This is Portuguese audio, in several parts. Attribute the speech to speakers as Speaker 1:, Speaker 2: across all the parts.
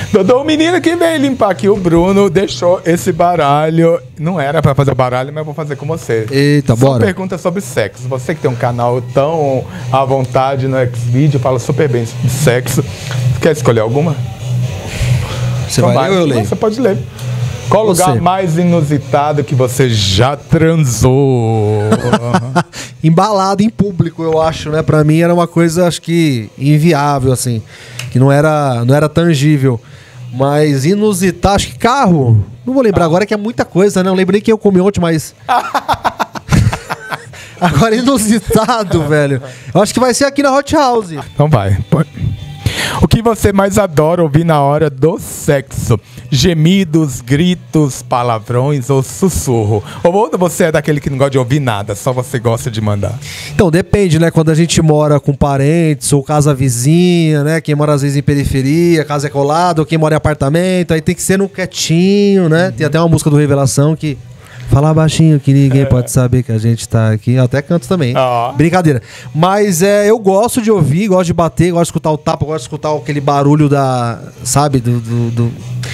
Speaker 1: Dodô, o menino que veio limpar aqui, o Bruno, deixou esse baralho. Não era pra fazer o baralho, mas eu vou fazer com você.
Speaker 2: Eita,
Speaker 1: Só
Speaker 2: bora.
Speaker 1: pergunta sobre sexo. Você que tem um canal tão à vontade no Xvideo, fala super bem de sexo. Quer escolher alguma?
Speaker 2: Você vai ler ou eu leio?
Speaker 1: Você pode ler. Qual o lugar mais inusitado que você já transou?
Speaker 2: Embalado em público, eu acho, né? Pra mim era uma coisa, acho que inviável, assim. Que não era tangível. Mas inusitado, acho que carro. Não vou lembrar agora que é muita coisa, né? Não lembrei quem eu comi ontem, mas... Agora inusitado, velho. Eu acho que vai ser aqui na Hot House.
Speaker 1: Então vai. O que você mais adora ouvir na hora do sexo? Gemidos, gritos, palavrões ou sussurro? Ou você é daquele que não gosta de ouvir nada, só você gosta de mandar?
Speaker 2: Então, depende, né? Quando a gente mora com parentes ou casa vizinha, né? Quem mora às vezes em periferia, casa é colada, ou quem mora em apartamento, aí tem que ser no quietinho, né? Tem até uma música do Revelação que... Fala baixinho que ninguém pode saber que a gente tá aqui. Eu até canto também. Brincadeira. Mas eu gosto de ouvir, gosto de bater, gosto de escutar o tapa, gosto de escutar aquele barulho da... Sabe? Do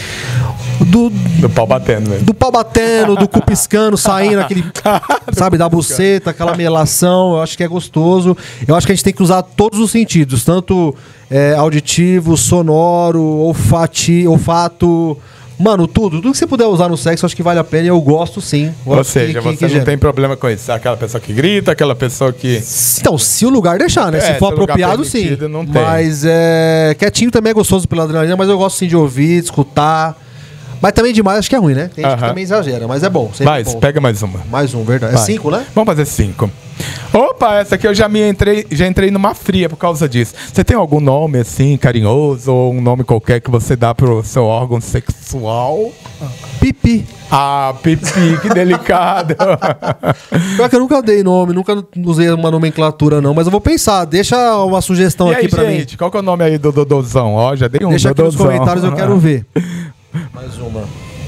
Speaker 1: pau batendo mesmo.
Speaker 2: Do pau batendo, do cu piscando, saindo, aquele... sabe? Da buceta, aquela melação. Eu acho que é gostoso. Eu acho que a gente tem que usar todos os sentidos. Tanto auditivo, sonoro, olfato... Mano, tudo que você puder usar no sexo, acho que vale a pena e eu gosto sim.
Speaker 1: Ou seja, você não tem problema com isso. Aquela pessoa que grita, aquela pessoa que...
Speaker 2: Então, se o lugar deixar, né? Se for apropriado, sim.
Speaker 1: Não tem.
Speaker 2: Mas quietinho também é gostoso pela adrenalina, mas eu gosto sim de ouvir, de escutar. Mas também demais acho que é ruim, né? Tem gente que também exagera, mas é bom.
Speaker 1: Mas pega mais uma.
Speaker 2: Mais um, verdade.
Speaker 1: Vai.
Speaker 2: É 5, né?
Speaker 1: Vamos fazer 5. Opa, essa aqui eu já entrei numa fria por causa disso. Você tem algum nome assim, carinhoso, ou um nome qualquer que você dá pro seu órgão sexual?
Speaker 2: Pipi.
Speaker 1: Ah, Pipi, que delicado.
Speaker 2: Pior que eu nunca dei nome, nunca usei uma nomenclatura não, mas eu vou pensar, deixa uma sugestão aqui pra mim.
Speaker 1: Gente, qual que é o nome aí do Dodozão? Ó, já dei um
Speaker 2: Deixa
Speaker 1: Dodozão.
Speaker 2: aqui nos comentários, eu quero ver. Mais uma.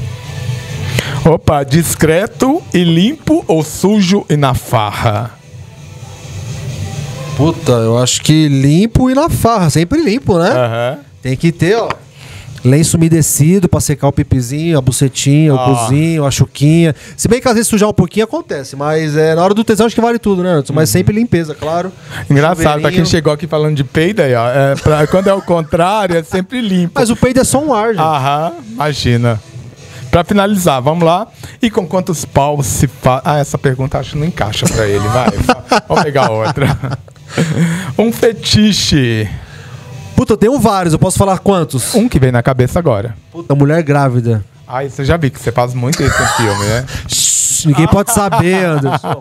Speaker 1: Opa, discreto e limpo ou sujo e na farra?
Speaker 2: Puta, eu acho que limpo e na farra, sempre limpo, né? Tem que ter, ó, lenço umedecido pra secar o pipizinho, a bucetinha, o cozinho, a chuquinha. Se bem que às vezes sujar um pouquinho acontece, mas na hora do tesão acho que vale tudo, né, Anderson? Mas sempre limpeza, claro.
Speaker 1: Engraçado, pra quem chegou aqui falando de peido aí, ó, quando é o contrário, é sempre limpo.
Speaker 2: Mas o peido é só um ar, gente.
Speaker 1: Imagina. Pra finalizar, vamos lá. E com quantos paus se faz... essa pergunta acho que não encaixa pra ele, vai. Vamos pegar outra. Um fetiche.
Speaker 2: Puta, eu tenho vários, eu posso falar quantos?
Speaker 1: Um que vem na cabeça agora.
Speaker 2: Puta, mulher grávida.
Speaker 1: Você já vi que você faz muito isso em filme, né?
Speaker 2: Ninguém pode saber, Anderson.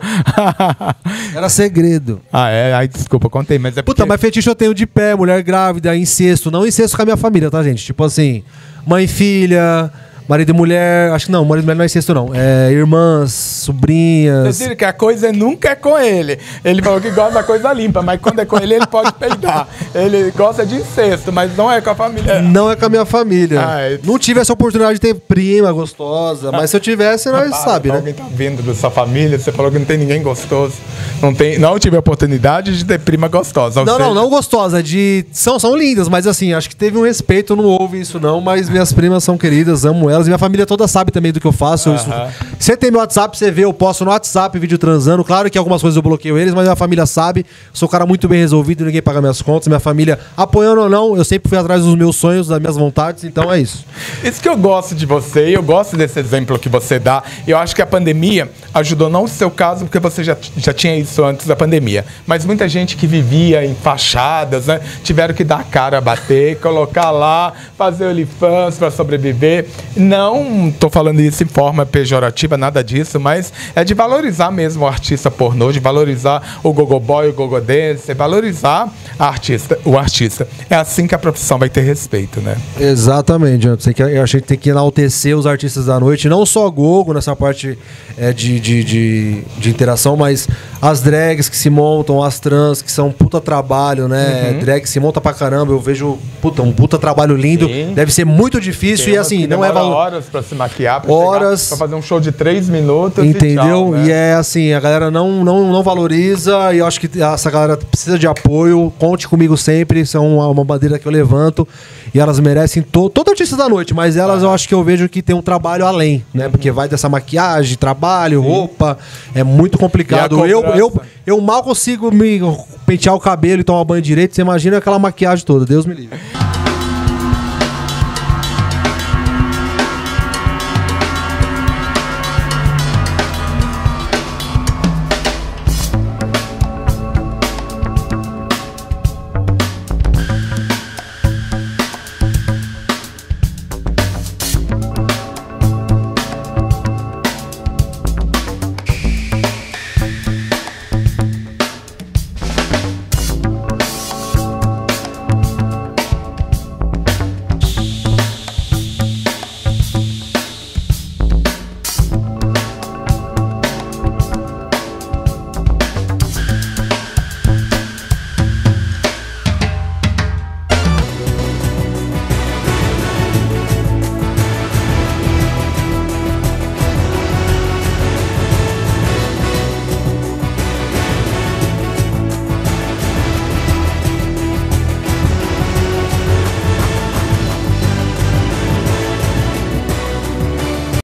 Speaker 2: Era segredo.
Speaker 1: Desculpa, contei, mas é porque...
Speaker 2: Puta, mas fetiche eu tenho de pé, mulher grávida, incesto. Não incesto com a minha família, tá, gente? Tipo assim, mãe e filha... Marido e mulher, acho que não, marido e mulher não é incesto não. Irmãs, sobrinhas.
Speaker 1: Você diz que a coisa nunca é com ele. Ele falou que gosta da coisa limpa, mas quando é com ele, ele pode peidar. Ele gosta de incesto, mas não é com a família.
Speaker 2: Não é com a minha família. Não tive essa oportunidade de ter prima gostosa, mas se eu tivesse, nós sabe, né?
Speaker 1: Alguém tá vindo da sua família, você falou que não tem ninguém gostoso. Não tive a oportunidade de ter prima gostosa.
Speaker 2: Não gostosa, são lindas, mas assim, acho que teve um respeito, não houve isso não, mas minhas primas são queridas, amo elas. Minha família toda sabe também do que eu faço. Você tem meu WhatsApp, você vê, eu posto no WhatsApp vídeo transando. Claro que algumas coisas eu bloqueio eles, mas minha família sabe. Sou um cara muito bem resolvido, ninguém paga minhas contas. Minha família, apoiando ou não, eu sempre fui atrás dos meus sonhos, das minhas vontades. Então é isso.
Speaker 1: Isso que eu gosto de você, eu gosto desse exemplo que você dá. Eu acho que a pandemia ajudou, não o seu caso, porque você já tinha isso antes da pandemia, mas muita gente que vivia em fachadas, né, tiveram que dar a cara, bater, colocar lá, fazer OnlyFans para sobreviver. Não tô falando isso em forma pejorativa, nada disso, mas é de valorizar mesmo o artista pornô, de valorizar o gogoboy, o gogodance, valorizar o artista. É assim que a profissão vai ter respeito, né?
Speaker 2: Exatamente, eu achei que tem que enaltecer os artistas da noite, não só gogo nessa parte de interação, mas as drags que se montam, as trans, que são um puta trabalho, né? Drag que se monta pra caramba, eu vejo um puta trabalho lindo. Sim. Deve ser muito difícil e assim, não é valor.
Speaker 1: horas pra se maquiar, pra pra fazer um show de 3 minutos.
Speaker 2: Entendeu?
Speaker 1: E, tchau, né?
Speaker 2: E é assim, a galera não valoriza, e eu acho que essa galera precisa de apoio. Conte comigo sempre, isso é uma bandeira que eu levanto. E elas merecem todo artista da noite, mas elas eu acho que eu vejo que tem um trabalho além, né? Porque vai dessa maquiagem, trabalho, roupa, é muito complicado. Eu mal consigo me pentear o cabelo e tomar banho direito, você imagina aquela maquiagem toda, Deus me livre.